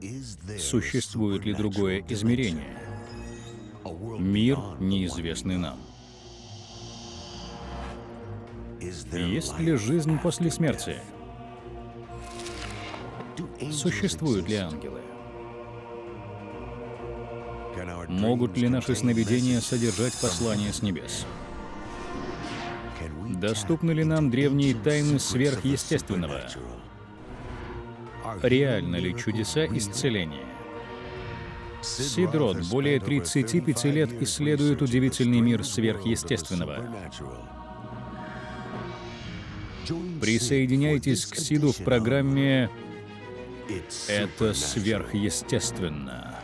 Существует ли другое измерение? Мир, неизвестный нам. Есть ли жизнь после смерти? Существуют ли ангелы? Могут ли наши сновидения содержать послания с небес? Доступны ли нам древние тайны сверхъестественного? Реально ли чудеса исцеления? Сидрот более 35 лет исследует удивительный мир сверхъестественного. Присоединяйтесь к Сиду в программе «Это сверхъестественно».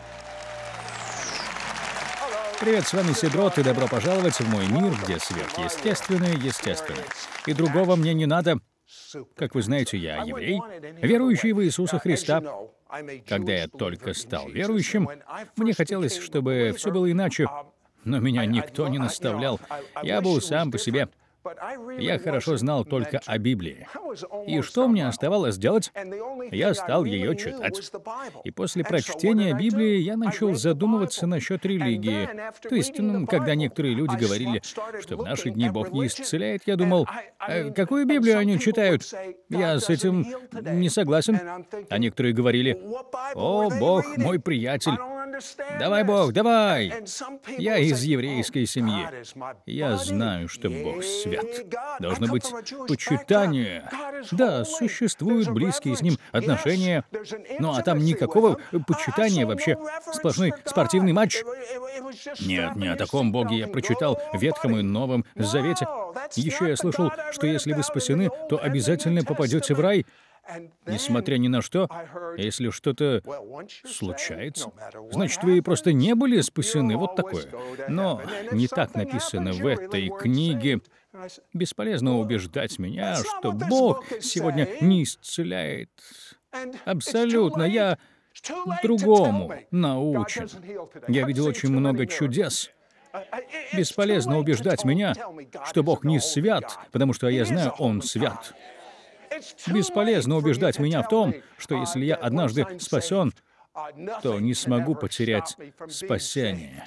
Привет, с вами Сидрот, и добро пожаловать в мой мир, где сверхъестественное естественно. И другого мне не надо. Как вы знаете, я еврей, верующий в Иисуса Христа. Когда я только стал верующим, мне хотелось, чтобы все было иначе, но меня никто не наставлял. Я был сам по себе. Я хорошо знал только о Библии. И что мне оставалось делать? Я стал ее читать. И после прочтения Библии я начал задумываться насчет религии. То есть, когда некоторые люди говорили, что в наши дни Бог не исцеляет, я думал, какую Библию они читают? Я с этим не согласен. А некоторые говорили, «О, Бог, мой приятель, давай, Бог, давай!» Я из еврейской семьи. Я знаю, что Бог свят. Должно быть почитание. Да, существуют близкие с Ним отношения. Ну, а там никакого почитания вообще. Сплошной спортивный матч. Нет, не о таком Боге я прочитал в Ветхом и Новом Завете. Еще я слышал, что если вы спасены, то обязательно попадете в рай. Несмотря ни на что, если что-то случается, значит, вы просто не были спасены. Вот такое. Но не так написано в этой книге. Бесполезно убеждать меня, что Бог сегодня не исцеляет. Абсолютно. Я другому научен. Я видел очень много чудес. Бесполезно убеждать меня, что Бог не свят, потому что я знаю, Он свят. Бесполезно убеждать меня в том, что если я однажды спасен, то не смогу потерять спасение.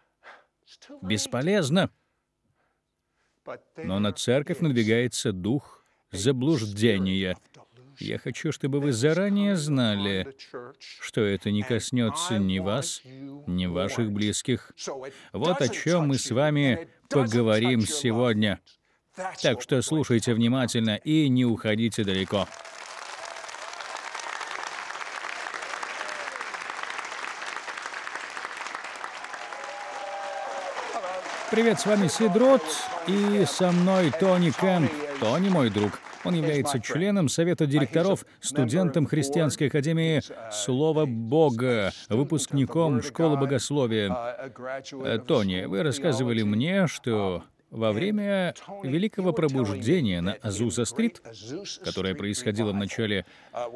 Бесполезно. Но на церковь надвигается дух заблуждения. Я хочу, чтобы вы заранее знали, что это не коснется ни вас, ни ваших близких. Вот о чем мы с вами поговорим сегодня. Так что слушайте внимательно и не уходите далеко. Привет, с вами Сидрот, и со мной Тони Кэмп. Тони мой друг. Он является членом Совета директоров, студентом Христианской академии Слова Бога, выпускником Школы Богословия. Тони, вы рассказывали мне, что во время Великого Пробуждения на Азуза-стрит, которое происходило в начале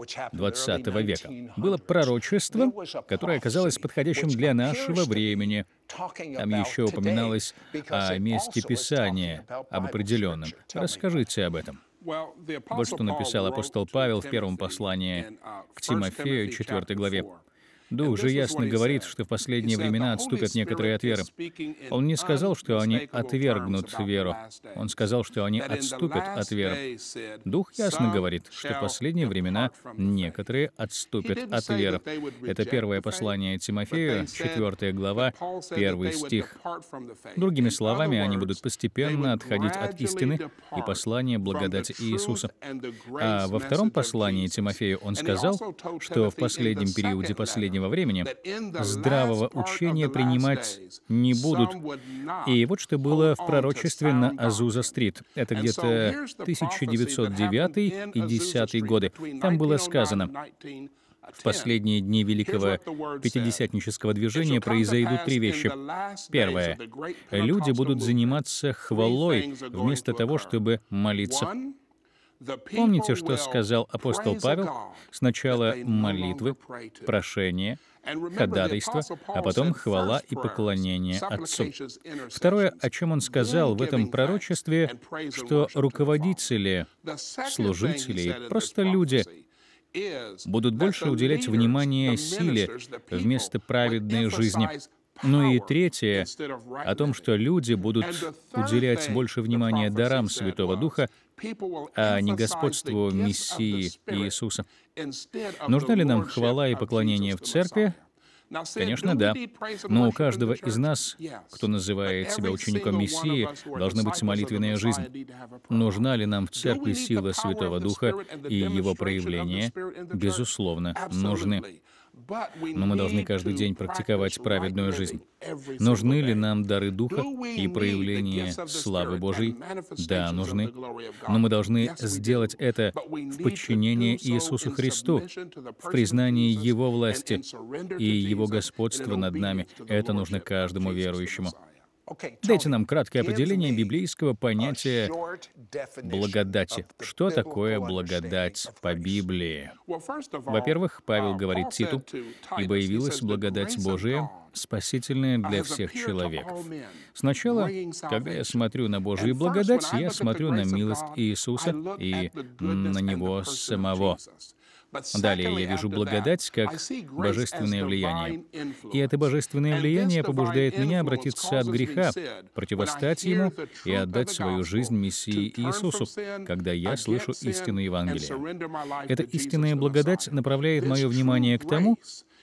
XX века, было пророчество, которое оказалось подходящим для нашего времени. Там еще упоминалось о месте Писания, об определенном. Расскажите об этом. Вот что написал апостол Павел в первом послании к Тимофею, 4 главе. «Дух же ясно говорит, что в последние времена отступят некоторые от веры». Он не сказал, что они отвергнут веру. Он сказал, что они отступят от веры. Дух ясно говорит, что в последние времена некоторые отступят от веры. Это первое послание Тимофею, 4 глава, 1 стих. Другими словами, они будут постепенно отходить от истины и послания благодати Иисуса. А во втором послании Тимофею он сказал, что в последнем периоде последнего времени здравого учения принимать не будут. И вот что было в пророчестве на Азуза-стрит. Это где-то 1909 и 10 годы. Там было сказано: в последние дни Великого Пятидесятнического движения произойдут три вещи. Первое. Люди будут заниматься хвалой вместо того, чтобы молиться. Помните, что сказал апостол Павел? Сначала молитвы, прошение, ходатайство, а потом хвала и поклонение Отцу. Второе, о чем он сказал в этом пророчестве, что руководители, служители, просто люди будут больше уделять внимание силе вместо праведной жизни. Ну и третье, о том, что люди будут уделять больше внимания дарам Святого Духа, а не господству Мессии Иисуса. Нужна ли нам хвала и поклонение в церкви? Конечно, да. Но у каждого из нас, кто называет себя учеником Мессии, должна быть молитвенная жизнь. Нужна ли нам в церкви сила Святого Духа и его проявления? Безусловно, нужны. Но мы должны каждый день практиковать праведную жизнь. Нужны ли нам дары Духа и проявление славы Божьей? Да, нужны. Но мы должны сделать это в подчинении Иисусу Христу, в признании Его власти и Его господства над нами. Это нужно каждому верующему. Дайте нам краткое определение библейского понятия благодати. Что такое благодать по Библии? Во-первых, Павел говорит Титу, «Ибо явилась благодать Божия, спасительная для всех человеков». Сначала, когда я смотрю на Божию благодать, я смотрю на милость Иисуса и на Него самого. Далее я вижу благодать как божественное влияние. И это божественное влияние побуждает меня обратиться от греха, противостать ему и отдать свою жизнь Мессии Иисусу, когда я слышу истину Евангелия. Эта истинная благодать направляет мое внимание к тому,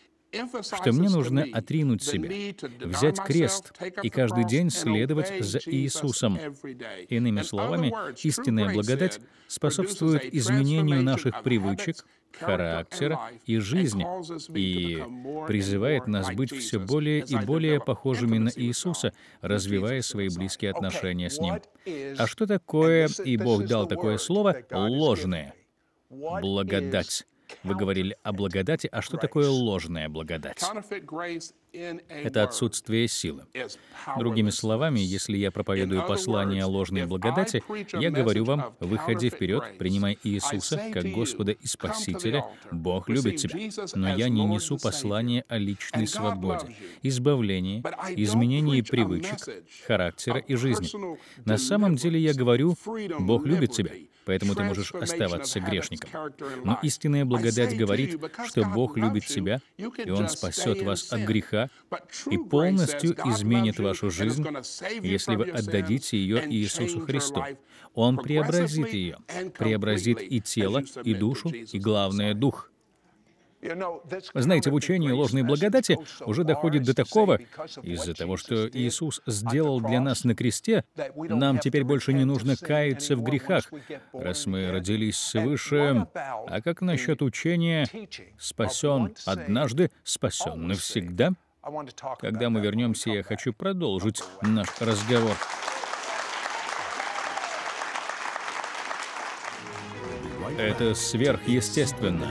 что мне нужно отринуть себя, взять крест и каждый день следовать за Иисусом. Иными словами, истинная благодать способствует изменению наших привычек, характера и жизни и призывает нас быть все более и более похожими на Иисуса, развивая свои близкие отношения с Ним. А что такое, и Бог дал такое слово, ложное? Благодать. Вы говорили о благодати, а что такое ложная благодать? Это отсутствие силы. Другими словами, если я проповедую послание о ложной благодати, я говорю вам, выходи вперед, принимай Иисуса как Господа и Спасителя, Бог любит тебя. Но я не несу послание о личной свободе, избавлении, изменении привычек, характера и жизни. На самом деле я говорю, Бог любит тебя, поэтому ты можешь оставаться грешником. Но истинная благодать говорит, что Бог любит тебя, и Он спасет вас от греха и полностью изменит вашу жизнь, если вы отдадите ее Иисусу Христу. Он преобразит ее, преобразит и тело, и душу, и, главное, дух. Знаете, в учении ложной благодати уже доходит до такого, из-за того, что Иисус сделал для нас на кресте, нам теперь больше не нужно каяться в грехах, раз мы родились свыше. А как насчет учения «спасен однажды, спасен навсегда»? Когда мы вернемся, я хочу продолжить наш разговор. Это сверхъестественно.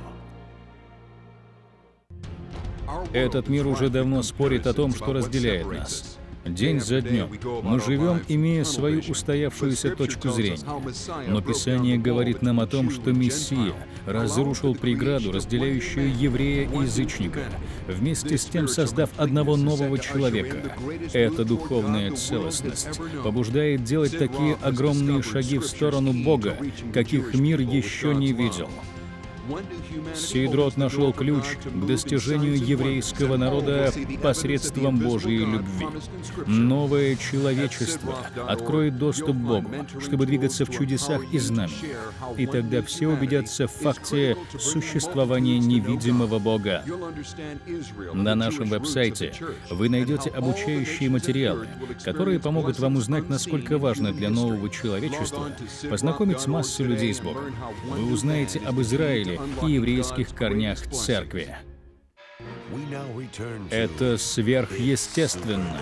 Этот мир уже давно спорит о том, что разделяет нас. День за днем мы живем, имея свою устоявшуюся точку зрения. Но Писание говорит нам о том, что Мессия разрушил преграду, разделяющую еврея и язычника, вместе с тем создав одного нового человека. Эта духовная целостность побуждает делать такие огромные шаги в сторону Бога, каких мир еще не видел. Сидрот нашел ключ к достижению еврейского народа посредством Божьей любви. Новое человечество откроет доступ к Богу, чтобы двигаться в чудесах и знамениях. И тогда все убедятся в факте существования невидимого Бога. На нашем веб-сайте вы найдете обучающие материалы, которые помогут вам узнать, насколько важно для нового человечества познакомить массу людей с Богом. Вы узнаете об Израиле и еврейских корнях церкви. Это сверхъестественно.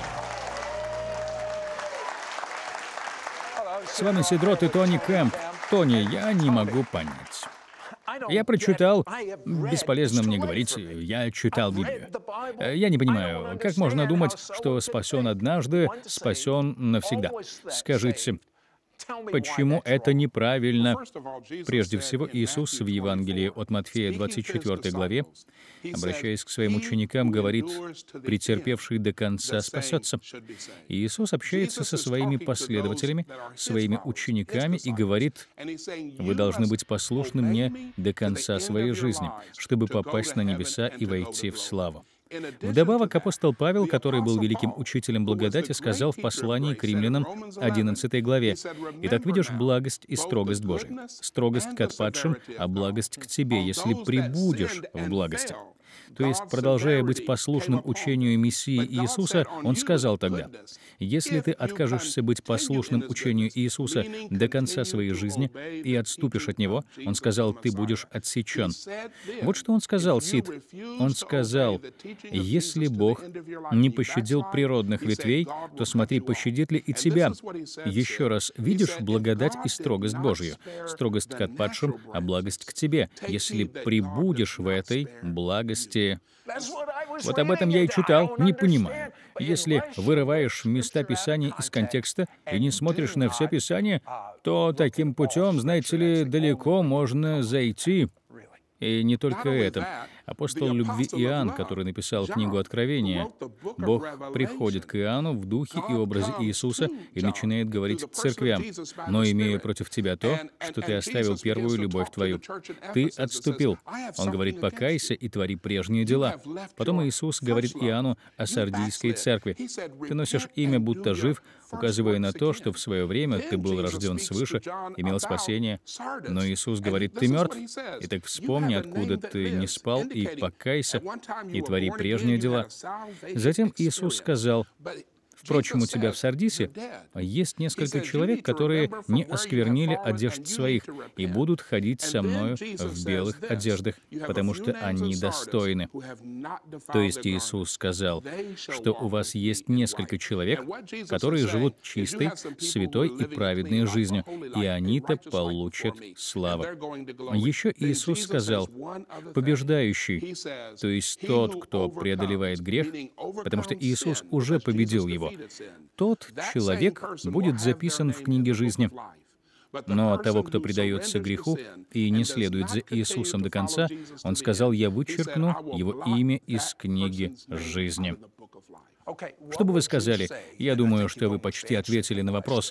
С вами Сидрот и Тони Кэмп. Тони, я не могу понять. Я прочитал, бесполезно мне говорить, я читал Библию. Я не понимаю, как можно думать, что спасен однажды, спасен навсегда. Скажите, Почему это неправильно? Прежде всего, Иисус в Евангелии от Матфея, 24 главе, обращаясь к своим ученикам, говорит: «Претерпевший до конца спасется». И Иисус общается со своими последователями, своими учениками и говорит: «Вы должны быть послушны мне до конца своей жизни, чтобы попасть на небеса и войти в славу». Вдобавок, апостол Павел, который был великим учителем благодати, сказал в послании к римлянам 11 главе: «Итак, видишь благость и строгость Божию, строгость к отпадшим, а благость к тебе, если пребудешь в благости». То есть, продолжая быть послушным учению Мессии Иисуса, Он сказал тогда: «Если ты откажешься быть послушным учению Иисуса до конца своей жизни и отступишь от Него», Он сказал, «ты будешь отсечен». Вот что Он сказал, Сид. Он сказал: «Если Бог не пощадил природных ветвей, то смотри, пощадит ли и тебя». Еще раз, видишь благодать и строгость Божью, строгость к отпадшим, а благость к тебе, если пребудешь в этой благости. Вот об этом я и читал, не понимаю. Если вырываешь места Писания из контекста и не смотришь на все Писание, то таким путем, знаете ли, далеко можно зайти. И не только это. Апостол любви Иоанн, который написал книгу Откровения, Бог приходит к Иоанну в духе и образе Иисуса и начинает говорить церквям: «Но имею против тебя то, что ты оставил первую любовь твою. Ты отступил». Он говорит: «Покайся и твори прежние дела». Потом Иисус говорит Иоанну о Сардийской церкви: «Ты носишь имя, будто жив», указывая на то, что в свое время ты был рожден свыше, имел спасение. Но Иисус говорит: «Ты мертв. Итак, вспомни, откуда ты не спал, и покайся, и твори прежние дела». Затем Иисус сказал: «Впрочем, у тебя в Сардисе есть несколько человек, которые не осквернили одежд своих и будут ходить со мною в белых одеждах, потому что они достойны». То есть Иисус сказал, что у вас есть несколько человек, которые живут чистой, святой и праведной жизнью, и они-то получат славу. Еще Иисус сказал: «Побеждающий», то есть тот, кто преодолевает грех, потому что Иисус уже победил его, тот человек будет записан в книге жизни. Но того, кто предается греху и не следует за Иисусом до конца, Он сказал: «Я вычеркну его имя из книги жизни». Что бы вы сказали? Я думаю, что вы почти ответили на вопрос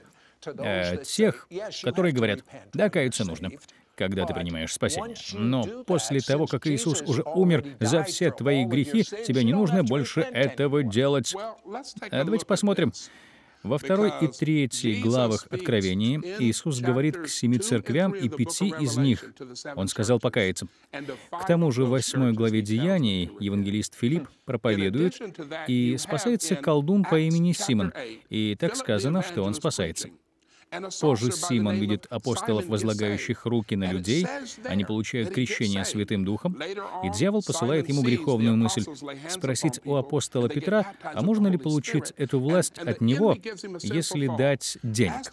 тех, которые говорят: «Да, каяться нужно, когда ты принимаешь спасение. Но после того, как Иисус уже умер за все твои грехи, тебе не нужно больше этого делать». Давайте посмотрим. Во 2 и 3 главах Откровения Иисус говорит к 7 церквям, и 5 из них Он сказал покаяться. К тому же в 8 главе Деяний евангелист Филипп проповедует, и спасается колдун по имени Симон. И так сказано, что он спасается. Позже Симон видит апостолов, возлагающих руки на людей, они получают крещение Святым Духом, и дьявол посылает ему греховную мысль спросить у апостола Петра, а можно ли получить эту власть от него, если дать денег.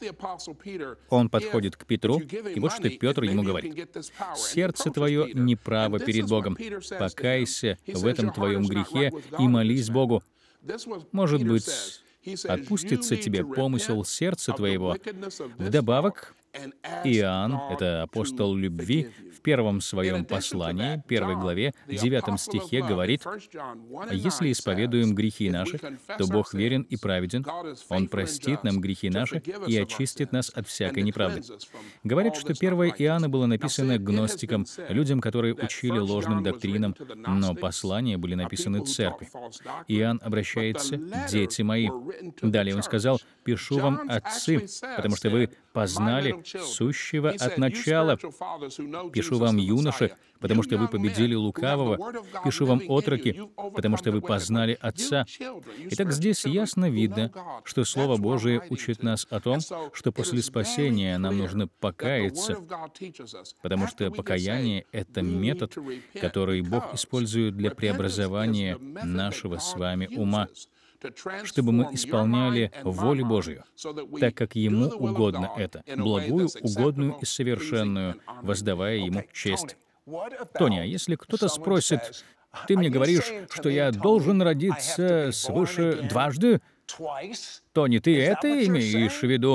Он подходит к Петру, и вот что Петр ему говорит: «Сердце твое неправо перед Богом. Покайся в этом твоем грехе и молись Богу. Может быть, отпустится тебе помысел сердца твоего». Вдобавок, Иоанн, это апостол любви, в первом своем послании, 1 главе, 9 стихе говорит: «Если исповедуем грехи наши, то Бог верен и праведен, Он простит нам грехи наши и очистит нас от всякой неправды». Говорят, что 1 Иоанна было написано гностикам, людям, которые учили ложным доктринам, но послания были написаны церкви. Иоанн обращается: «Дети мои». Далее он сказал: «Пишу вам, отцы, потому что вы познали сущего от начала. Пишу вам, юноши, потому что вы победили лукавого. Пишу вам, отроки, потому что вы познали Отца». Итак, здесь ясно видно, что Слово Божие учит нас о том, что после спасения нам нужно покаяться, потому что покаяние — это метод, который Бог использует для преобразования нашего с вами ума, чтобы мы исполняли волю Божью, так как Ему угодно это, благую, угодную и совершенную, воздавая Ему честь. Тони, а если кто-то спросит: «Ты мне говоришь, что я должен родиться свыше дважды?» Тони, ты это имеешь в виду?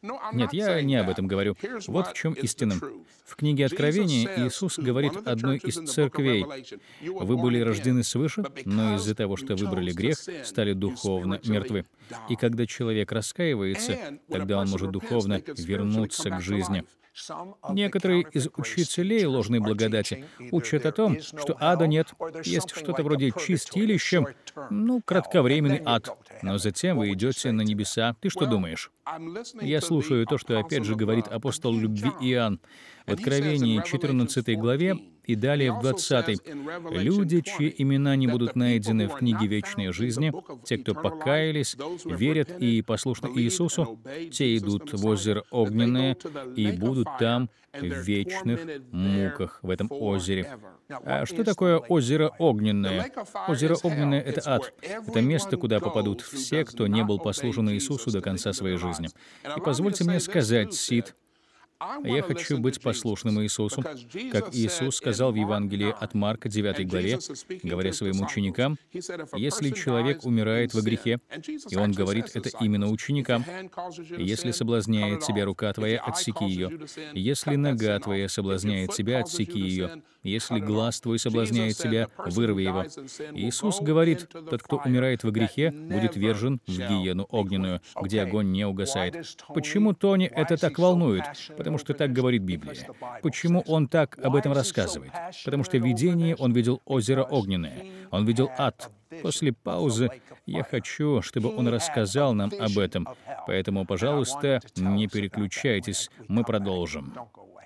Нет, я не об этом говорю. Вот в чем истина. В книге Откровения Иисус говорит одной из церквей: «Вы были рождены свыше, но из-за того, что выбрали грех, стали духовно мертвы». И когда человек раскаивается, тогда он может духовно вернуться к жизни. Некоторые из учителей ложной благодати учат о том, что ада нет, есть что-то вроде чистилища, кратковременный ад, но затем вы идете на небеса. Ты что думаешь? Я слушаю то, что опять же говорит апостол любви Иоанн в Откровении 14 главе и далее в 20. «Люди, чьи имена не будут найдены в книге вечной жизни, те, кто покаялись, верят и послушны Иисусу, те идут в озеро огненное и будут там в вечных муках в этом озере». А что такое озеро огненное? Озеро огненное — это ад. Это место, куда попадут все, кто не был послушен Иисусу до конца своей жизни. И позвольте мне сказать, Сид, я хочу быть послушным Иисусу, как Иисус сказал в Евангелии от Марка, 9 главе, говоря своим ученикам: «Если человек умирает во грехе, и он говорит это именно ученикам, если соблазняет тебя рука твоя, отсеки ее, если нога твоя соблазняет тебя, отсеки ее, если глаз твой соблазняет тебя, вырви его». Иисус говорит: тот, кто умирает во грехе, будет вержен в гиену огненную, где огонь не угасает. Почему Тони это так волнует? Потому что так говорит Библия. Почему он так об этом рассказывает? Потому что в видении он видел озеро огненное, он видел ад. После паузы я хочу, чтобы он рассказал нам об этом. Поэтому, пожалуйста, не переключайтесь, мы продолжим.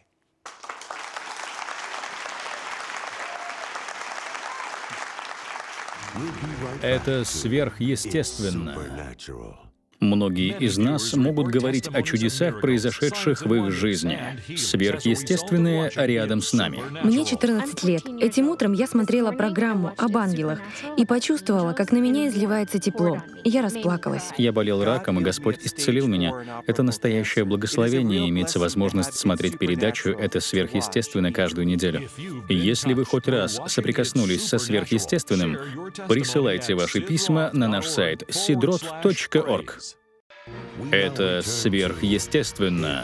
Это сверхъестественно. Многие из нас могут говорить о чудесах, произошедших в их жизни. Сверхъестественное рядом с нами. Мне 14 лет. Этим утром я смотрела программу об ангелах и почувствовала, как на меня изливается тепло. И я расплакалась. Я болел раком, и Господь исцелил меня. Это настоящее благословение, иметь возможность смотреть передачу «Это сверхъестественно» каждую неделю. И если вы хоть раз соприкоснулись со сверхъестественным, присылайте ваши письма на наш сайт sidrot.org. Это сверхъестественно.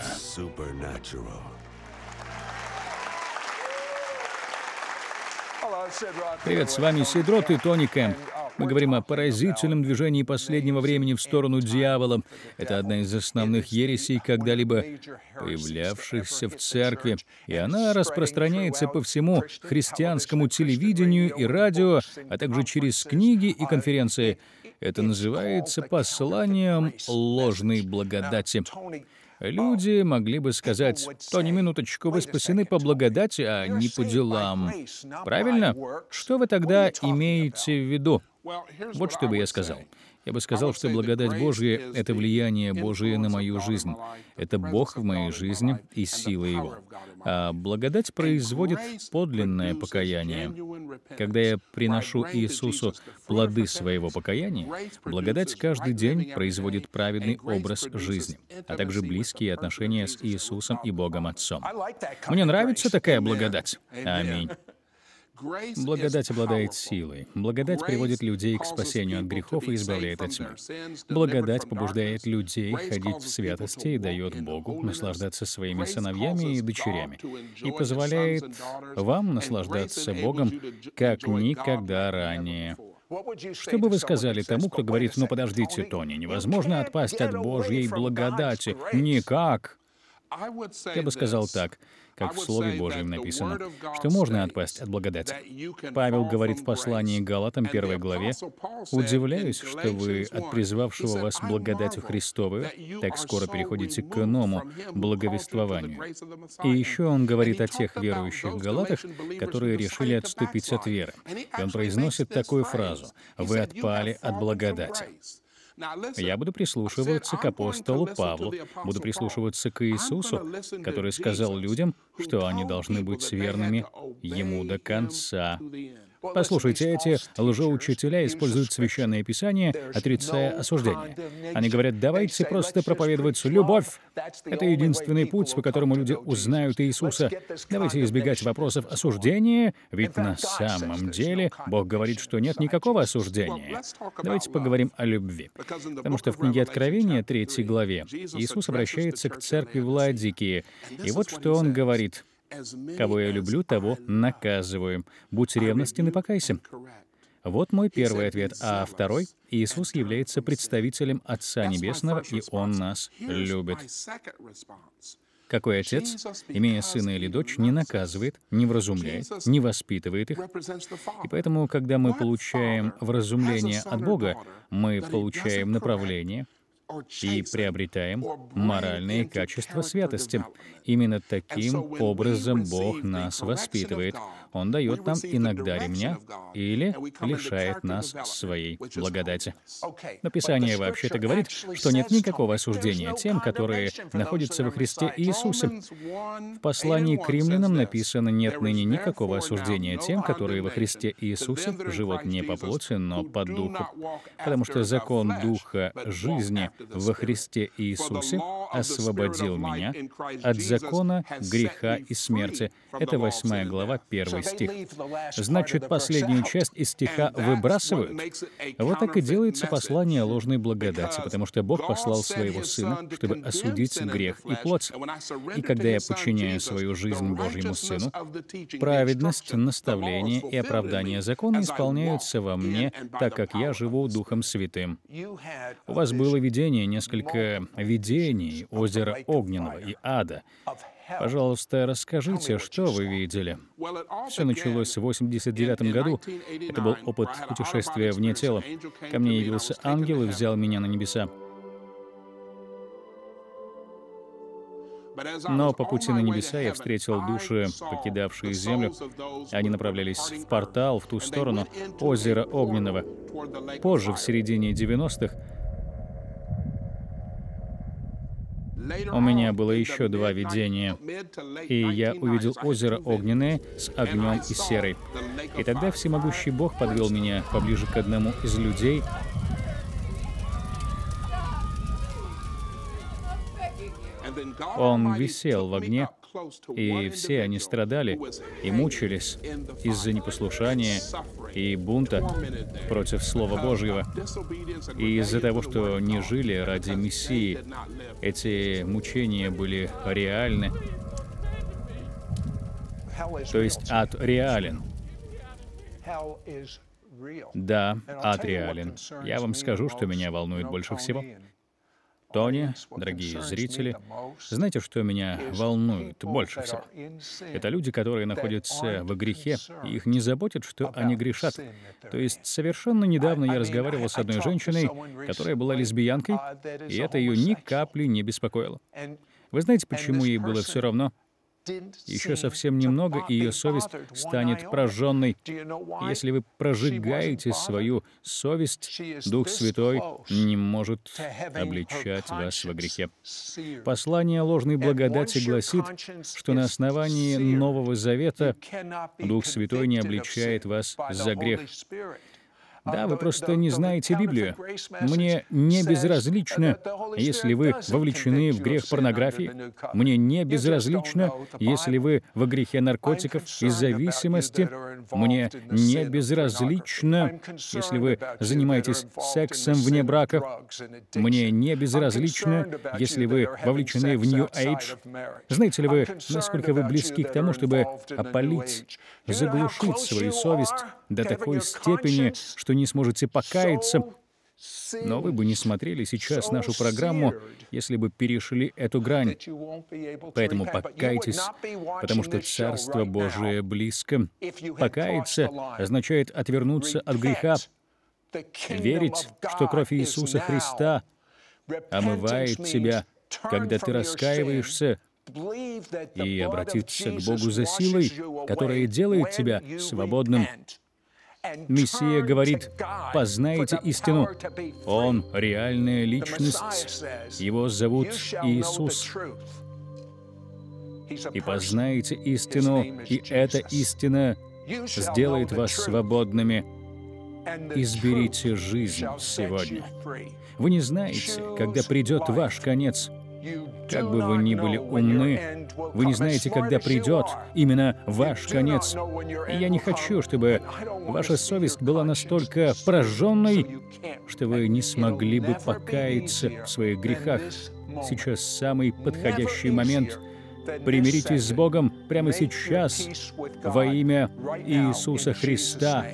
Привет, с вами Сидрот и Тони Кэмп. Мы говорим о поразительном движении последнего времени в сторону дьявола. Это одна из основных ересей, когда-либо появлявшихся в церкви, и она распространяется по всему христианскому телевидению и радио, а также через книги и конференции. Это называется посланием ложной благодати. Люди могли бы сказать: «Тони, минуточку, вы спасены по благодати, а не по делам». Правильно? Что вы тогда имеете в виду? Вот что бы я сказал. Я бы сказал, что благодать Божья — это влияние Божие на мою жизнь. Это Бог в моей жизни и сила Его. А благодать производит подлинное покаяние. Когда я приношу Иисусу плоды своего покаяния, благодать каждый день производит праведный образ жизни, а также близкие отношения с Иисусом и Богом Отцом. Мне нравится такая благодать. Аминь. Благодать обладает силой. Благодать приводит людей к спасению от грехов и избавляет от тьмы. Благодать побуждает людей ходить в святости и дает Богу наслаждаться своими сыновьями и дочерями, и позволяет вам наслаждаться Богом как никогда ранее. Что бы вы сказали тому, кто говорит: «Ну подождите, Тони, невозможно отпасть от Божьей благодати». Никак. Я бы сказал так, как в Слове Божьем написано, что можно отпасть от благодати. Павел говорит в послании к Галатам, 1 главе: «Удивляюсь, что вы от призвавшего вас благодатью Христовую так скоро переходите к иному благовествованию». И еще он говорит о тех верующих галатах, которые решили отступить от веры. И он произносит такую фразу: «Вы отпали от благодати». Я буду прислушиваться к апостолу Павлу, буду прислушиваться к Иисусу, который сказал людям, что они должны быть верными Ему до конца. Послушайте, эти лжеучителя используют Священное Писание, отрицая осуждение. Они говорят, давайте просто проповедовать любовь. Это единственный путь, по которому люди узнают Иисуса. Давайте избегать вопросов осуждения, ведь на самом деле Бог говорит, что нет никакого осуждения. Давайте поговорим о любви. Потому что в книге Откровения, 3 главе, Иисус обращается к церкви в Лаодикии. И вот что Он говорит. «Кого я люблю, того наказываю. Будь ревностен и покайся». Вот мой первый ответ. А второй — Иисус является представителем Отца Небесного, и Он нас любит. Какой отец, имея сына или дочь, не наказывает, не вразумляет, не воспитывает их? И поэтому, когда мы получаем вразумление от Бога, мы получаем направление и приобретаем моральные качества святости. Именно таким образом Бог нас воспитывает. Он дает нам иногда ремня или лишает нас своей благодати. Но Писание вообще-то говорит, что нет никакого осуждения тем, которые находятся во Христе Иисусе. В послании к римлянам написано: «Нет ныне никакого осуждения тем, которые во Христе Иисусе живут не по плоти, но по духу. Потому что закон Духа жизни во Христе Иисусе освободил меня от закона греха и смерти». Это 8 глава, 1 стих. Значит, последнюю часть из стиха выбрасывают. Вот так и делается послание о ложной благодати, потому что Бог послал Своего Сына, чтобы осудить грех и плоть. И когда я подчиняю свою жизнь Божьему Сыну, праведность, наставление и оправдание закона исполняются во мне, так как я живу Духом Святым. У вас было видение, несколько видений озера Огненного и Ада. Пожалуйста, расскажите, что вы видели. Все началось в 1989 году. Это был опыт путешествия вне тела. Ко мне явился ангел и взял меня на небеса. Но по пути на небеса я встретил души, покидавшие землю. Они направлялись в портал, в ту сторону озера Огненного. Позже, в середине 90-х, у меня было еще 2 видения, и я увидел озеро Огненное с огнем и серой. И тогда всемогущий Бог подвел меня поближе к одному из людей. Он висел в огне, и все они страдали и мучились из-за непослушания и бунта против Слова Божьего. И из-за того, что не жили ради Мессии, эти мучения были реальны. То есть ад реален. Да, ад реален. Я вам скажу, что меня волнует больше всего. Тони, дорогие зрители, знаете, что меня волнует больше всего? Это люди, которые находятся во грехе, и их не заботит, что они грешат. То есть совершенно недавно я разговаривал с одной женщиной, которая была лесбиянкой, и это ее ни капли не беспокоило. Вы знаете, почему ей было все равно? Еще совсем немного, и ее совесть станет прожженной. Если вы прожигаете свою совесть, Дух Святой не может обличать вас во грехе. Послание о ложной благодати гласит, что на основании Нового Завета Дух Святой не обличает вас за грех. Да, вы просто не знаете Библию. Мне не безразлично, если вы вовлечены в грех порнографии. Мне не безразлично, если вы во грехе наркотиков и зависимости. Мне не безразлично, если вы занимаетесь сексом вне брака. Мне не безразлично, если вы вовлечены в New Age. Знаете ли вы, насколько вы близки к тому, чтобы опалить, заглушить свою совесть до такой степени, что не сможете покаяться? Но вы бы не смотрели сейчас нашу программу, если бы перешли эту грань. Поэтому покайтесь, потому что Царство Божие близко. Покаяться означает отвернуться от греха, верить, что кровь Иисуса Христа омывает тебя, когда ты раскаиваешься, и обратиться к Богу за силой, которая делает тебя свободным. Мессия говорит: «Познайте истину». Он — реальная личность. Его зовут Иисус. «И познаете истину, и эта истина сделает вас свободными. Изберите жизнь сегодня. Вы не знаете, когда придет ваш конец. Как бы вы ни были умны, вы не знаете, когда придет именно ваш конец. И я не хочу, чтобы ваша совесть была настолько пораженной, что вы не смогли бы покаяться в своих грехах. Сейчас самый подходящий момент. Примиритесь с Богом прямо сейчас во имя Иисуса Христа.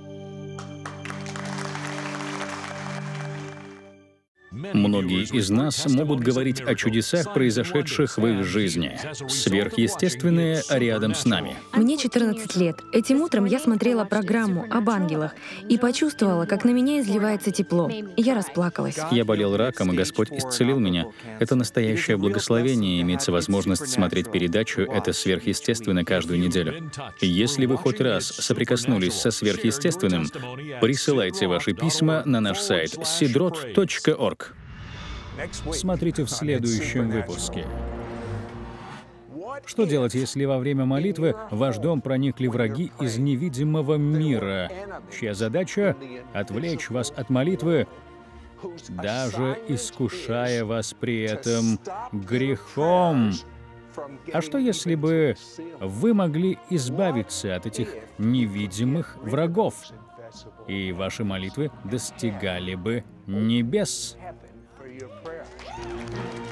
Многие из нас могут говорить о чудесах, произошедших в их жизни. Сверхъестественное рядом с нами. Мне 14 лет. Этим утром я смотрела программу об ангелах и почувствовала, как на меня изливается тепло. Я расплакалась. Я болел раком, и Господь исцелил меня. Это настоящее благословение, иметь возможность смотреть передачу «Это сверхъестественно» каждую неделю. Если вы хоть раз соприкоснулись со сверхъестественным, присылайте ваши письма на наш сайт sidrot.org. Смотрите в следующем выпуске. Что делать, если во время молитвы в ваш дом проникли враги из невидимого мира, чья задача — отвлечь вас от молитвы, даже искушая вас при этом грехом? А что, если бы вы могли избавиться от этих невидимых врагов, и ваши молитвы достигали бы небес? for your prayer.